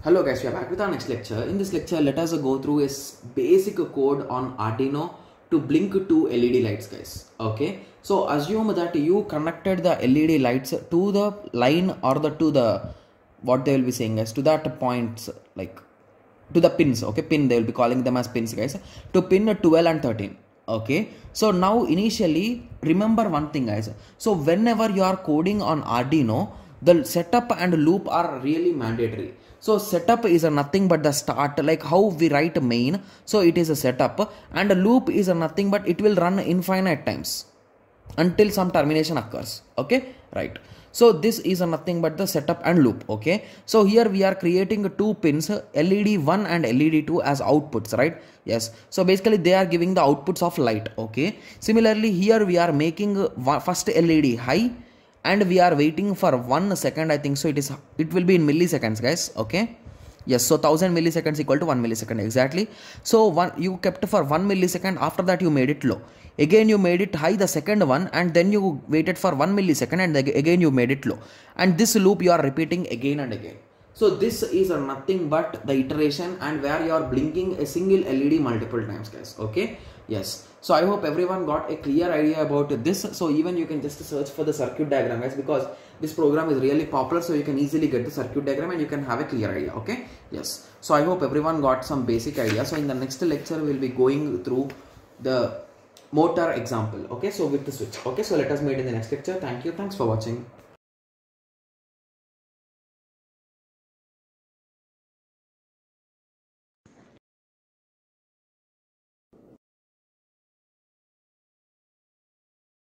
Hello guys, we are back with our next lecture. In this lecture, let us go through a basic code on Arduino to blink two LED lights, guys. Okay, so assume that you connected the LED lights to the line or to the what they will be saying guys, to that points, like to the pins. Okay, pin, they will be calling them as pins, guys, to pin 12 and 13. Okay, so now initially remember one thing, guys. So whenever you are coding on Arduino, the setup and loop are really mandatory. So setup is nothing but the start, like how we write main. So it is a setup, and a loop is nothing but it will run infinite times until some termination occurs. Okay, right. So this is nothing but the setup and loop. Okay, so here we are creating two pins, LED1 and LED2 as outputs, right? Yes, so basically they are giving the outputs of light. Okay, similarly here we are making first LED high, and we are waiting for 1 second. I think so it will be in milliseconds, guys. Okay, yes, so 1000 milliseconds equal to 1 millisecond exactly. So you kept for 1 millisecond, after that you made it low, again you made it high the second one, and then you waited for 1 millisecond and again you made it low, and this loop you are repeating again and again. So this is nothing but the iteration, and where you are blinking a single LED multiple times, guys. Okay, yes, so I hope everyone got a clear idea about this. So even you can just search for the circuit diagram, guys, because this program is really popular, so you can easily get the circuit diagram and you can have a clear idea. Okay, yes, so I hope everyone got some basic idea. So in the next lecture we will be going through the motor example. Okay, so with the switch. Okay, so let us meet in the next lecture. Thank you, thanks for watching.